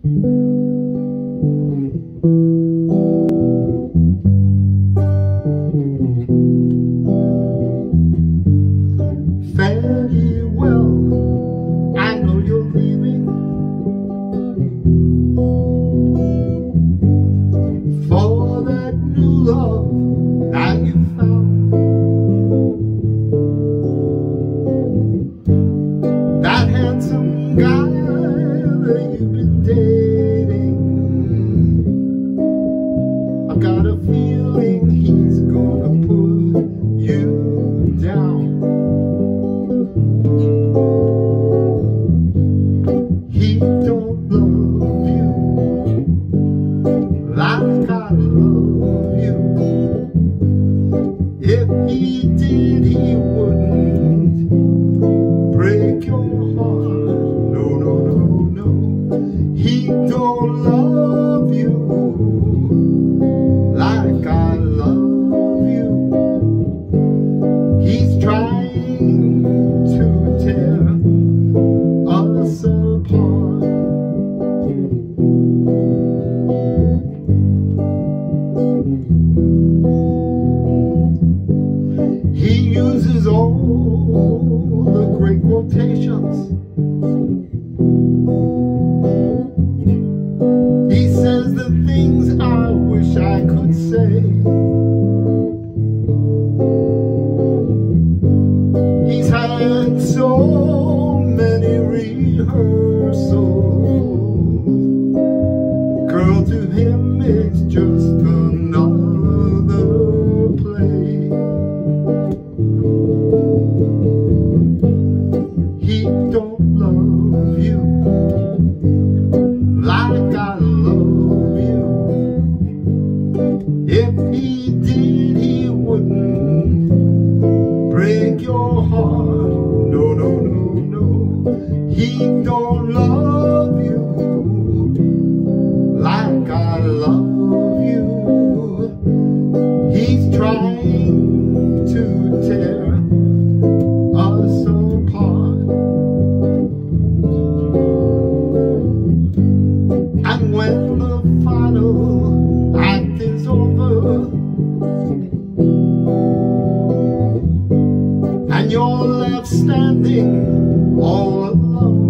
Fairly well, I know you're leaving for that new love that you found. That handsome guy that you've been dating, I've got a feeling he's gonna put you down. He don't love you like I love you. If he did, he wouldn't break your heart. No, no, no, no. He don't love you like I love you. He's trying to tear us apart. He uses all the great quotations. He says the things I wish I could say. He's had so many rehearsals. Girl, to him it's just another play. He don't love you like I love you. If he did, he wouldn't break your heart. No, no, no, no. He don't love you like I love you. He's trying to tear us apart. And when the final act is over and you're left standing all alone,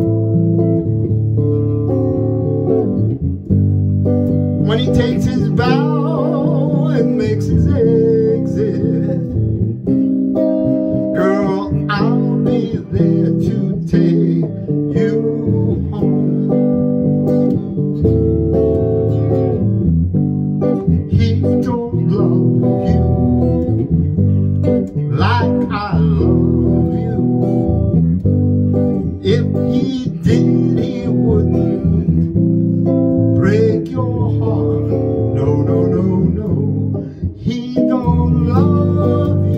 when he takes his bow and makes his exit, girl, I'll be there to take you home. He don't love you like I love you. If he did, he wouldn't break your heart. No, no, no, no. He don't love you